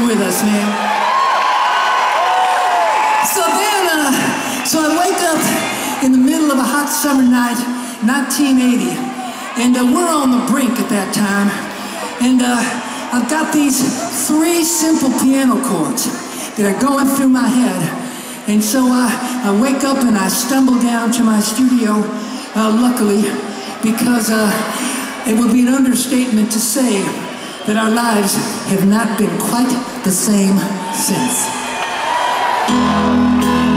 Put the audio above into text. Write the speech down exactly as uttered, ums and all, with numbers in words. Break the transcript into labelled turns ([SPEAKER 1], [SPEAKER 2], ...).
[SPEAKER 1] with us, man. So then, uh, so I wake up in the middle of a hot summer night, nineteen eighty, and uh, we're on the brink at that time, and uh, I've got these three simple piano chords that are going through my head, and so uh, I wake up and I stumble down to my studio, uh, luckily, because uh, it would be an understatement to say that our lives have not been quite the same since.